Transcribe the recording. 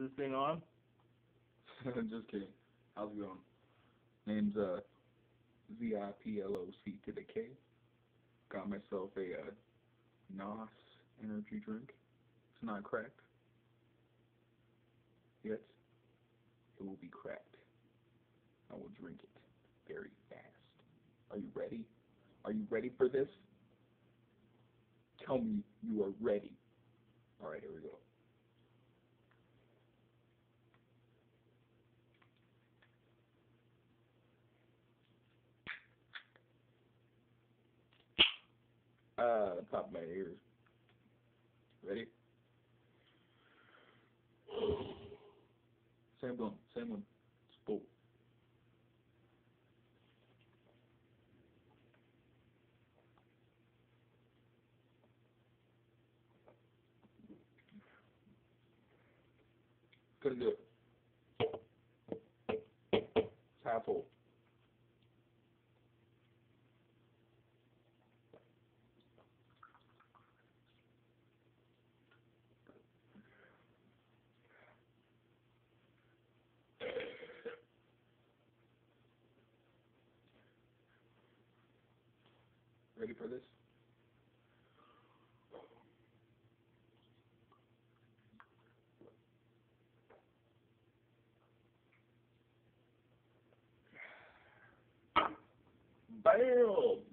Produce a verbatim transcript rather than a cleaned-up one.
this thing on? Just kidding. How's it going? Name's uh Z I P L O C to the K. Got myself a uh, N O S energy drink. It's not cracked yet. It will be cracked. I will drink it very fast. Are you ready? Are you ready for this? Tell me you are ready. Alright, here we go. Uh, top of my ears. Ready? Same one, same one. Spool. Couldn't do it. It's half full. Ready for this? Bam!